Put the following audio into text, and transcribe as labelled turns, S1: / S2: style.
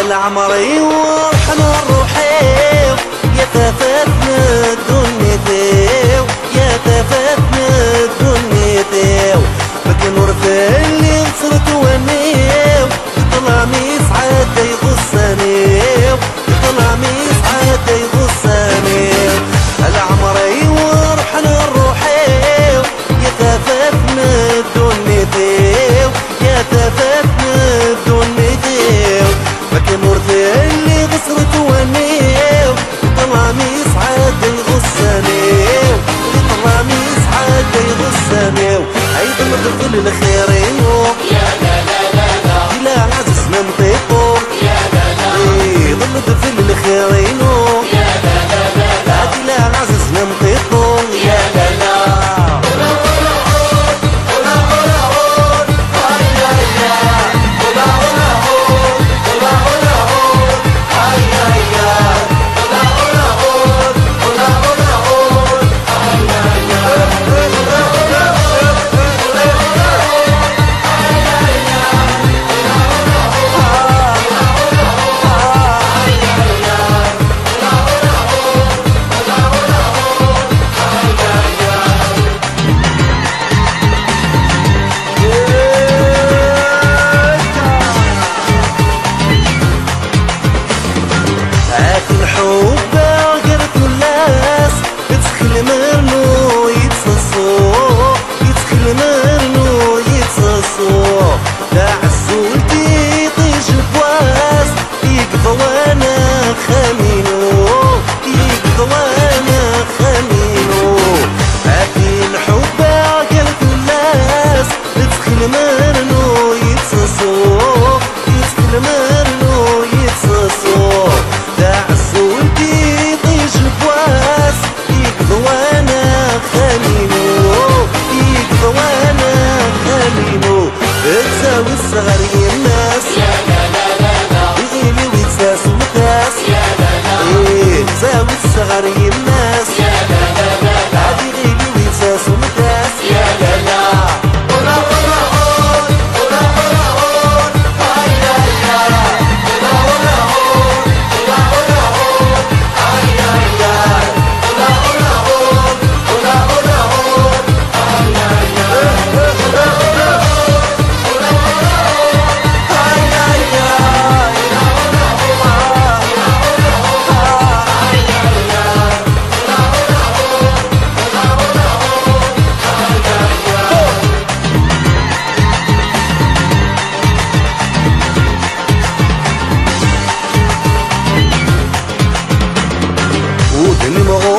S1: العمري ورحنا نروحيو يا تفاتنا دنيتيو يا تفاتنا دنيتيو بك نورث اللي نصرت ونيو يطلع ميسعد يغصنيو يطلع ميسعد يغصنيو العمري ورحنا نروحيو يا تفاتنا دنيتيو يا تفاتنا دنيتيو بك نورث اللي غصرت ونيو يطلع ميسعد يغصنيو يطلع ميسعد يغصنيو عيد الطفل الخيرين
S2: يا لا لا لا لا
S1: لا عزيز منطقه
S2: يا لا لا
S1: ضل الطفل الخيرين
S2: يا لا لا لا
S1: لا عزيز منطقه
S2: يا لا لا
S1: الحب غيرت الناس يدخل منو يتصصو يدخل منو يتصصو لا عزولتي طيش بواس يقضى وانا خمينو يقضى وانا خمينو هاتي الحب غيرت الناس يدخل منو يتصصو يدخل منو يتصصو لا عزولتي طيش بواس يقضى وانا خمينو يقضى وانا خمينو تساوي الصغار يا الناس
S2: يا لا لا لا لا
S1: يغيلي ويتساس ومتاس
S2: يا لا لا
S1: تساوي الصغار يا الناس
S2: يا لا لا لا
S1: عاد يغيلي ويتساس ومتاس
S2: يا لا لا
S1: ودني